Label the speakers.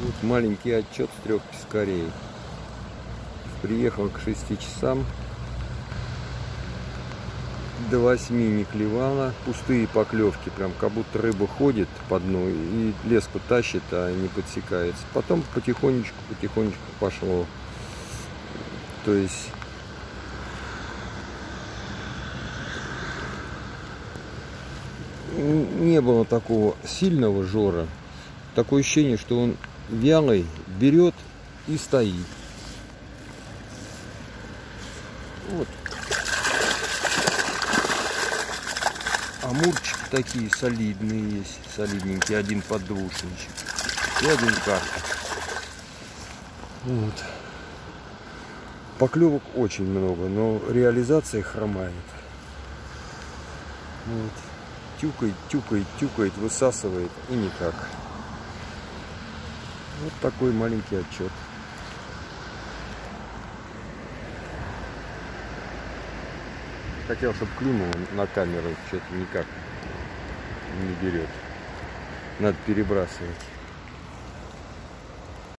Speaker 1: Вот маленький отчет с 3 пескарей. Приехал к 6 часам. До 8 не клевала. Пустые поклевки. Прям как будто рыба ходит по дну и леску тащит, а не подсекается. Потом потихонечку пошло. То есть не было такого сильного жора. Такое ощущение, что он вялый, берет и стоит. Вот. Амурчики такие солидные есть, солидненькие, один поддвушничек и один карпик. Вот. Поклевок очень много, но реализация хромает. Вот. Тюкает, высасывает и никак. Вот такой маленький отчет. Хотел, чтобы клюнуло на камеру, что-то никак не берет. Надо перебрасывать.